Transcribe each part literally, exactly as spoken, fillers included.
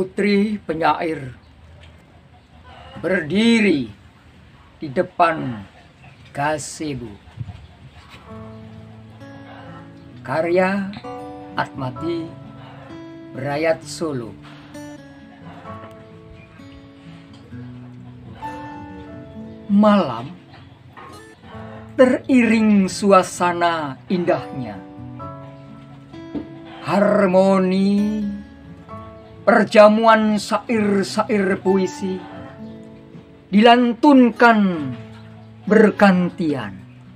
putri penyair berdiri di depan gazebo. Karya Atmati Brayat Solo. Malam teriring suasana indahnya, harmoni perjamuan sair-sair puisi dilantunkan bergantian.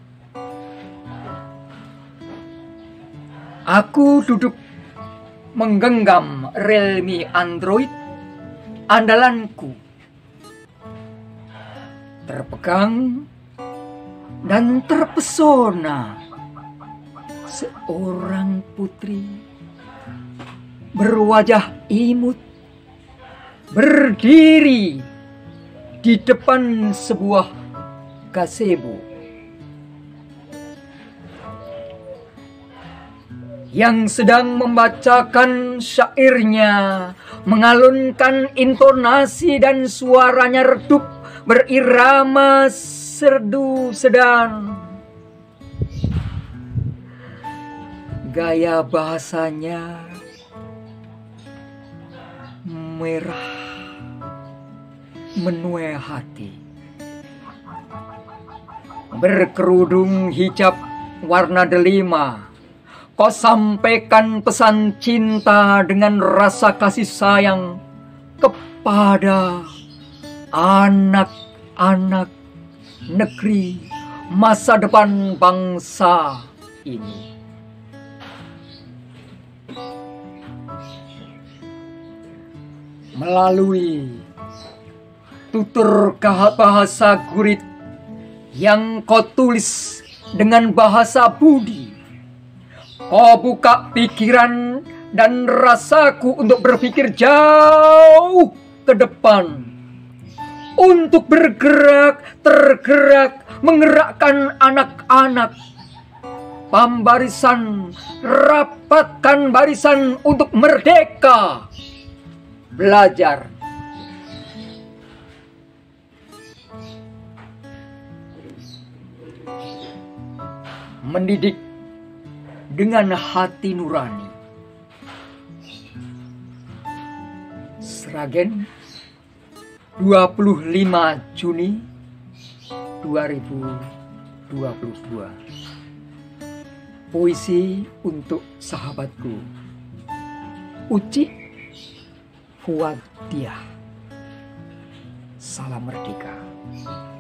Aku duduk menggenggam Realme Android andalanku, terpegang dan terpesona seorang putri berwajah imut berdiri di depan sebuah gazebo yang sedang membacakan syairnya, mengalunkan intonasi dan suaranya redup berirama serdu sedang. Gaya bahasanya merah menuai hati. Berkerudung hijab warna delima, kau sampaikan pesan cinta dengan rasa kasih sayang kepada anak-anak negeri masa depan bangsa ini. Melalui tutur bahasa gurit yang kau tulis dengan bahasa budi, kau buka pikiran dan rasaku untuk berpikir jauh ke depan, untuk bergerak, tergerak, menggerakkan anak-anak. Pembarisan, rapatkan barisan untuk merdeka belajar. Mendidik dengan hati nurani. Sragen, dua puluh lima Juni dua ribu dua puluh dua. Puisi untuk sahabatku, Uci Fuadiah. Salam merdeka.